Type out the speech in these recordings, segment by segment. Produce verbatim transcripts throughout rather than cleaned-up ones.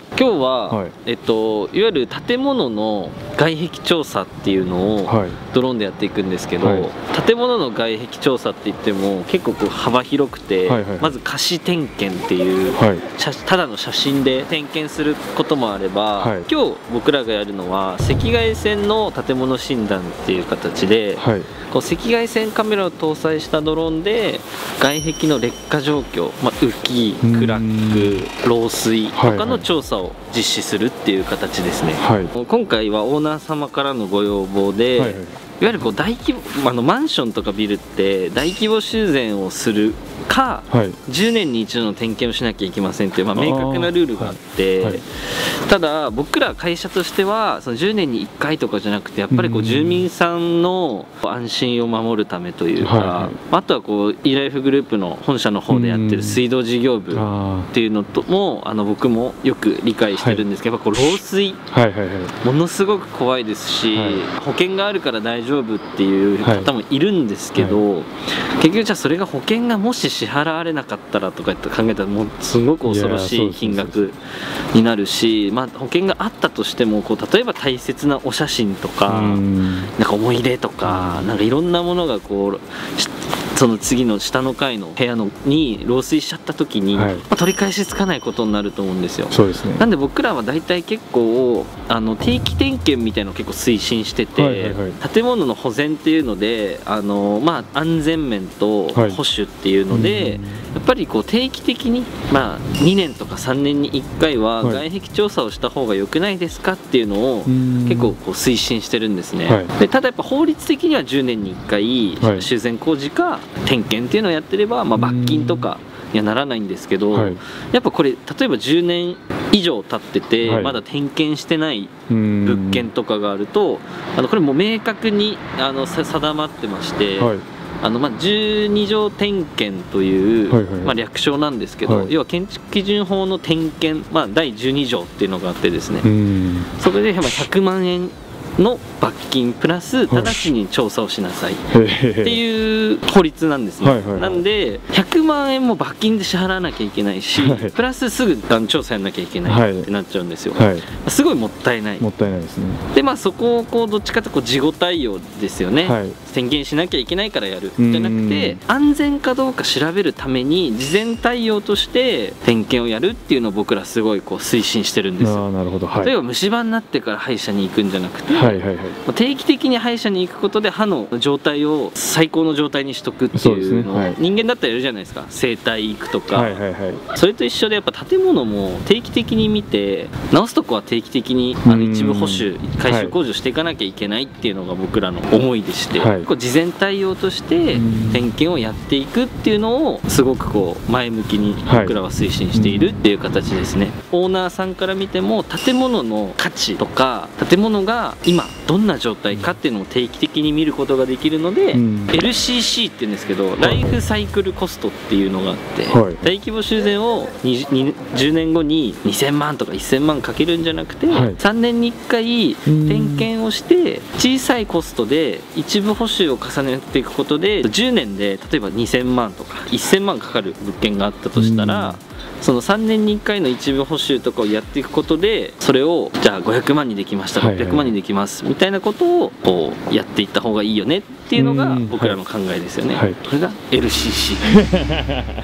今日は、 はい、 えっと、いわゆる建物の外壁調査っていうのをドローンでやっていくんですけど、はい、建物の外壁調査って言っても結構こう幅広くて、はいはい、まず可視点検っていう、はい、ただの写真で点検することもあれば、はい、今日僕らがやるのは赤外線の建物診断っていう形で、はい、こう赤外線カメラを搭載したドローンで外壁の劣化状況、まあ、浮き、クラック、漏水とかの調査を実施するっていう形ですね、はい、今回はオーナー様からのご要望で、はいはい、いわゆるこう大規模あのマンションとかビルって大規模修繕をするか、はい、じゅうねんに一度の点検をしなきゃいけませんっていう、まあ、明確なルールがあって、はいはい、ただ僕ら会社としてはそのじゅうねんにいっかいとかじゃなくてやっぱりこう住民さんの安心を守るためというか、はいはい、あとはこう イーライフ グループの本社の方でやってる水道事業部っていうのともあの僕もよく理解してるんですけど、はい、やっぱこう漏水、はいはいはい、ものすごく怖いですし、はい、保険があるから大丈夫っていう方もいるんですけど、はいはい、結局じゃあそれが保険がもし支払われなかったらとかって考えたらもうすごく恐ろしい金額になるし、まあ、保険があったとしてもこう例えば大切なお写真とかなんか思い出とかなんかいろんなものがこうその次の下の階の部屋のに漏水しちゃった時に、はい、まあ、取り返しつかないことになると思うんですよ。 そうですね。 なんで僕らは大体結構あの定期点検みたいなのを結構推進してて、はいはいはい、建物の保全っていうのであの、まあ、安全面と保守っていうので、はい、やっぱりこう定期的に、まあ、にねんとかさんねんにいっかいは外壁調査をした方が良くないですかっていうのを結構こう推進してるんですね、はい、でただやっぱ法律的にはじゅうねんにいっかい修繕工事か点検っていうのをやってれば、まあ、罰金とかにはならないんですけど、はい、やっぱこれ例えばじゅうねん以上経ってて、はい、まだ点検してない物件とかがあるとあのこれもう明確にあの定まってまして、はい、あのまあじゅうに条点検という、はいはい、まあ、略称なんですけど、はい、要は建築基準法の点検、まあ、だいじゅうに条っていうのがあってですね、それでひゃくまんえんの罰金プラス直ちに調査をしなさいっていう法律なんですね、はいはいはい、なんでひゃくまんえんも罰金で支払わなきゃいけないし、はい、プラスすぐ調査やんなきゃいけないってなっちゃうんですよ、はい、すごいもったいないもったいないですね。 でまあそこをこうどっちかというと事後対応ですよね、はい、点検しなきゃいけないからやるじゃなくて安全かどうか調べるために事前対応として点検をやるっていうのを僕らすごいこう推進してるんですよ。 あ、なるほど、はい、 例えば虫歯になってから歯医者に行くんじゃなくて、はいはいはい、定期的に歯医者に行くことで歯の状態を最高の状態にしとくっていうのを、ね、はい、人間だったらやるじゃないですか。整体行くとか、はいはいはい、それと一緒でやっぱ建物も定期的に見て直すとこは定期的にあの一部保守改修工事をしていかなきゃいけないっていうのが僕らの思いでして、はい、こう事前対応として点検をやっていくっていうのをすごくこう前向きに僕らは推進しているっていう形ですね、はい、オーナーさんから見ても建物の価値とか建物が今どんな状態かっていうのを定期的に見ることができるので、うん、エルシーシー っていうんですけど、ライフサイクルコストっていうのがあって、はい、大規模修繕をじゅうねんごににせんまんとかいっせんまんかけるんじゃなくて、はい、さんねんにいっかい点検をして小さいコストで一部補修を重ねていくことでじゅうねんで例えばにせんまんとかいっせんまんかかる物件があったとしたら、うん、そのさんねんにいっかいの一部補修とかをやっていくことでそれをじゃあごひゃくまんにできました、ろっぴゃくまんにできますみたいなことをこうやっていった方がいいよねっていうのが僕らの考えですよね、はい、これが エルシーシー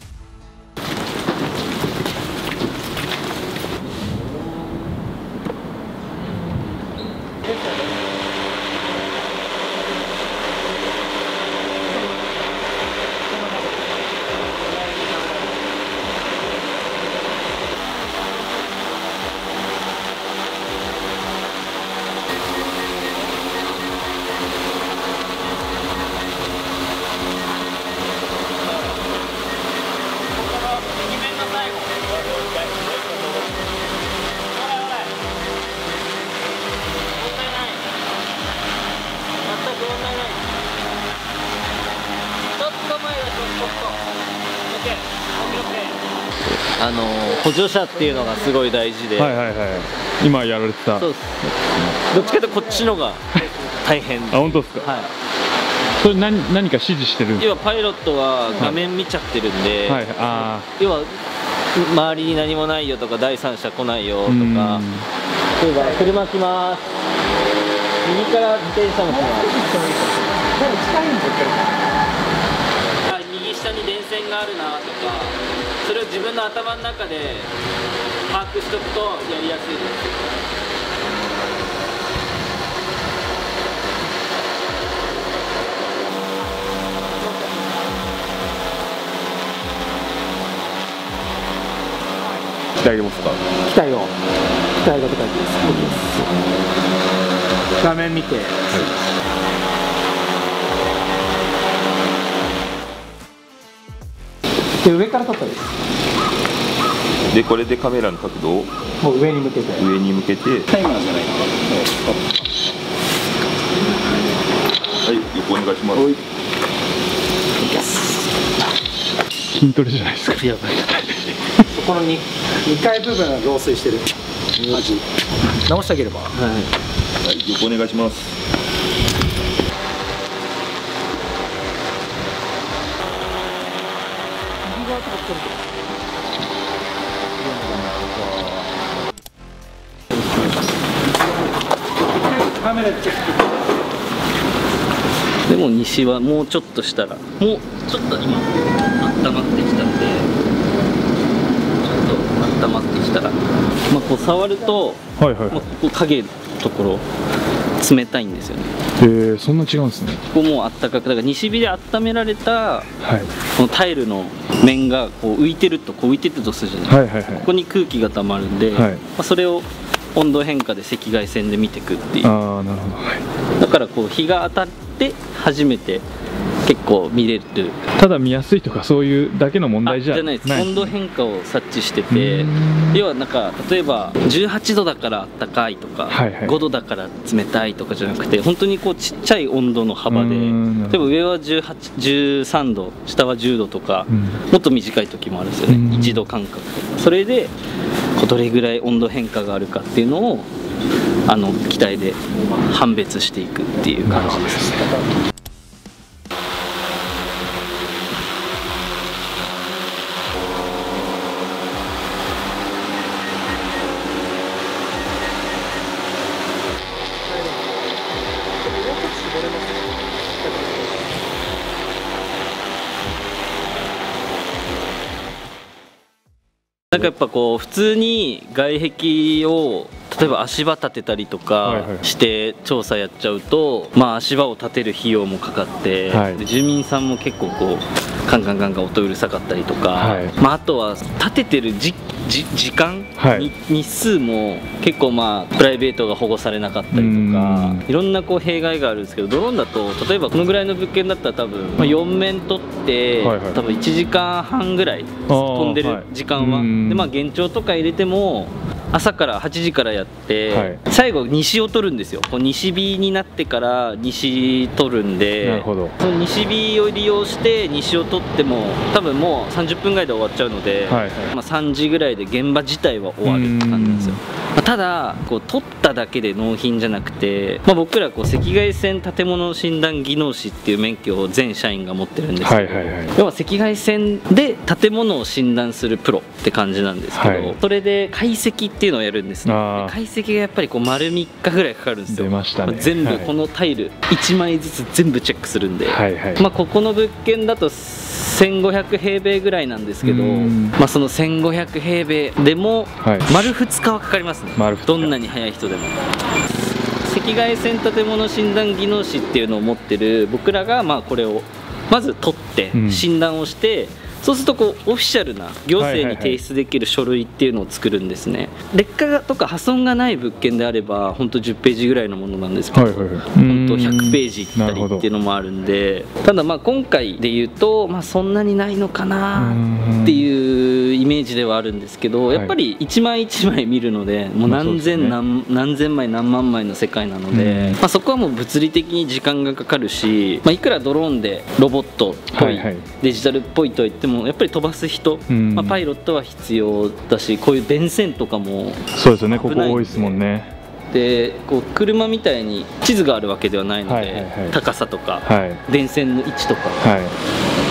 あの補助者っていうのがすごい大事で、 はいはいはい、今やられてた。 そうです。どっちかというとこっちのが大変。 あ、本当ですか。はい。それ何何か指示してるんですか。 要はパイロットは画面見ちゃってるんで、 はい、あ要は周りに何もないよとか第三者来ないよとか、例えば車来ます、右から自転車も来ます、右下に電線があるなとか、それを自分の頭の中で把握しておくとやりやすいです。 機体を使う。 機体を、機体がと書いてます。画面見て。はい、で上から撮ったです。 でこれでカメラの角度をもう上に向けて。 上に向けて。 タイマーじゃないの。 はい、横お願いします。 筋トレじゃないですか。 やばい。 そこの 2, 2階部分が漏水してる。マジ。直してあげれば。はい。 はい、横お願いします。 カメラチェック。 でも西はもうちょっとしたら、もうちょっと今温まってきたんで、ちょっと温まってきたら、まあこう触ると、はいはいはい、まあここ影のところ冷たいんですよね。 へえ、そんな違うんですね。 ここもうあったかく、だから西日で温められた、はい、このタイルの面がこう浮いてると、こう浮いてるとするじゃないですか。はいはいはい、ここに空気がたまるんで、はい、まあそれを温度変化で赤外線で見ていくっていう。 ああ、なるほど。はい、 だからこう日が当たって初めて結構見れる。 ただ見やすいとかそういうだけの問題じゃないです。温度変化を察知してて、要はなんか例えばじゅうはちどだからあったかいとか、はいはい、ごどだから冷たいとかじゃなくて、本当にこうちっちゃい温度の幅で、例えば上はじゅうはち、じゅうさんど、下はじゅうどとか、もっと短い時もあるんですよね。いちど間隔とか。それでこうどれぐらい温度変化があるかっていうのをあの機体で判別していくっていう感じですね。なんかやっぱこう普通に外壁を例えば足場立てたりとかして調査やっちゃうと、まあ足場を立てる費用もかかって、はい、で住民さんも結構こうカンカンカンカン音うるさかったりとか、はい、まああとは立ててるじじ時間、はい、日数も結構まあプライベートが保護されなかったりとか、いろんなこう弊害があるんですけど、ドローンだと例えばこのぐらいの物件だったら多分、まあ、よん面取って、はいはい、多分いちじかんはんぐらい飛んでる時間は、はい、でまあ幻聴とか入れても朝からはちじからやって、はい、最後西を取るんですよ。こう西日になってから西取るんで、なるほど、その西日を利用して西を取っても多分もうさんじゅっぷんぐらいで終わっちゃうので、はいはい、まあさんじぐらいで現場自体は終わるって感じなんですよ。まあ、ただこう取っただけで納品じゃなくて、まあ、僕らこう赤外線建物診断技能士っていう免許を全社員が持ってるんですけど、要は赤外線で建物を診断するプロって感じなんですけど、はい、それで解析っていうのをやるんですね。で解析がやっぱりこう丸みっかぐらいかかるんですよ。出ましたね。全部このタイルいちまいずつ全部チェックするんで、はいはい、まあここの物件だとせんごひゃくへいべいぐらいなんですけど、まあそのせんごひゃくへいべいでも丸ふつかはかかりますね。どんなに早い人でも。赤外線建物診断技能士っていうのを持ってる僕らがまあこれをまず取って診断をして、うん、そうするとこうオフィシャルな行政に提出できる書類っていうのを作るんですね。劣化とか破損がない物件であれば本当じゅっページぐらいのものなんですけど、本当ひゃくページいったりっていうのもあるんで、ただまあ今回で言うと、まあ、そんなにないのかなっていうイメージではあるんですけど、やっぱり一枚一枚見るのでもう何千何何千枚何万枚の世界なので、まあそこはもう物理的に時間がかかるし、まあいくらドローンでロボットっぽいデジタルっぽいといってもやっぱり飛ばす人、まあ、パイロットは必要だし、こういう電線とかもそうですよね、ここ多いですもんね。 でこう車みたいに地図があるわけではないので、高さとか、はい、電線の位置とか、はい、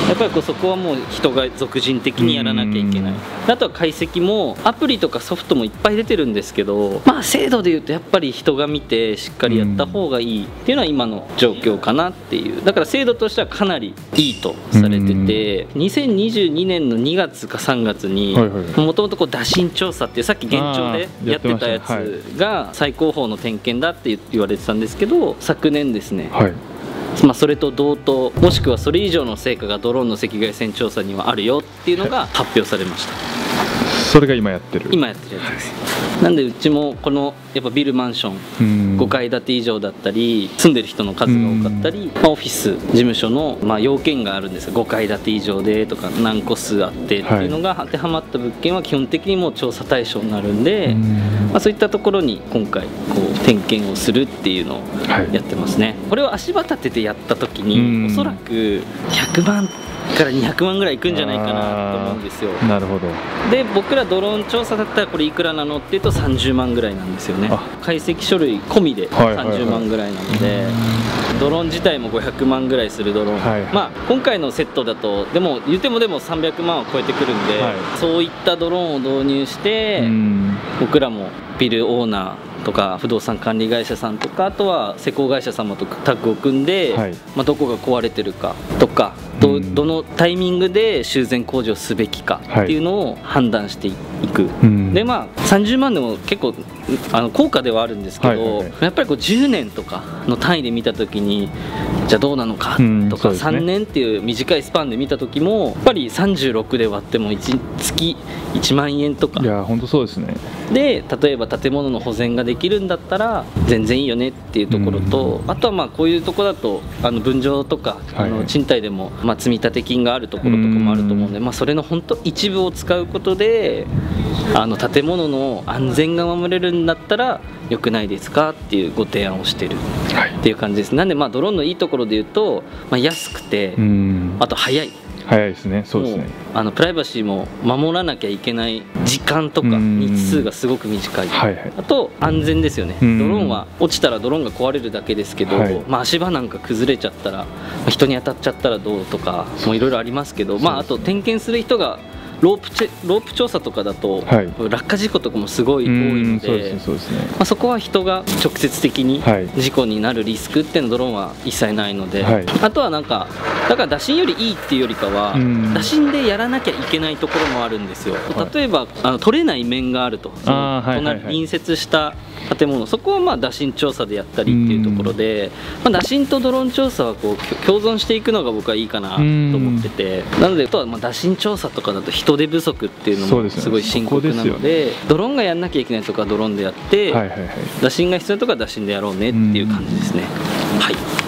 やっぱりこうそこはもう人が属人的にやらなきゃいけない。あとは解析もアプリとかソフトもいっぱい出てるんですけど、まあ精度でいうとやっぱり人が見てしっかりやった方がいいっていうのは今の状況かなっていう。だから精度としてはかなりいいとされてて、にせんにじゅうにねんのにがつかさんがつにもともと打診調査っていうさっき現状でやってたやつが最高峰の点検だって言われてたんですけど、昨年ですね、はい、まあそれと同等もしくはそれ以上の成果がドローンの赤外線調査にはあるよっていうのが発表されました。 それが今やってる今やってるやつです、はい、なんでうちもこのやっぱビルマンションごかい建て以上だったり住んでる人の数が多かったり、まあ、オフィス事務所のまあ要件があるんですがごかい建て以上でとか何個数あってっていうのが当てはまった物件は基本的にもう調査対象になるんで、まあ、そういったところに今回こう点検をするっていうのをやってますね、はい、これを足場立ててやった時におそらくひゃくまんからにひゃくまんぐらいいくんじゃないかなと思うんですよ。 なるほど。 で僕らドローン調査だったらこれいくらなのっていうとさんじゅうまんぐらいなんですよね。解析書類込みでさんじゅうまんぐらいなので、ドローン自体もごひゃくまんぐらいするドローン、はい、まあ今回のセットだとでも言ってもでもさんびゃくまんは超えてくるんで、はい、そういったドローンを導入して僕らもビルオーナーとか不動産管理会社さんとかあとは施工会社様とタッグを組んで、はい、まあどこが壊れてるかとか ど, どのタイミングで修繕工事をすべきかっていうのを判断していく、はい、でまあさんじゅうまんでも結構あの高価ではあるんですけど、はいはいはい、やっぱりこうじゅうねんとかの単位で見た時にじゃあどうなのかとか、ね、さんねんっていう短いスパンで見た時もやっぱりさんじゅうろくで割ってもいち月いちまんえんとか、 いや本当そうですね。 で例えば建物の保全ができるんだったら全然いいよねっていうところと、あとはまあこういうところだとあの分譲とかあの賃貸でもまあ積立金があるところとかもあると思うんで、まあそれの本当一部を使うことであの建物の安全が守れるんだったら良くないですかっていうご提案をしてるっていう感じです。なんでまあドローンのいいところで言うと、まあ、安くてあと早い。 早いですね。そうですね。 あのプライバシーも守らなきゃいけない時間とか日数がすごく短い、はいはい、あと安全ですよね。ドローンは落ちたらドローンが壊れるだけですけど、はい、まあ、足場なんか崩れちゃったら人に当たっちゃったらどうとかもいろいろありますけど、まあ、あと点検する人がロープチェロープ調査とかだと、はい、落下事故とかもすごい多いので、そこは人が直接的に事故になるリスクっていうのドローンは一切ないので、はい、あとはなんかだから打診よりいいっていうよりかは打診でやらなきゃいけないところもあるんですよ。例えばあの取れない面があると、その隣隣接した建物、そこはまあ打診調査でやったりっていうところで、まあ、打診とドローン調査はこう共存していくのが僕はいいかなと思ってて、なのであとはまあ打診調査とかだと人手不足っていうのもすごい深刻なので、ドローンがやんなきゃいけないとかドローンでやって、打診が必要とか打診でやろうねっていう感じですね。はい。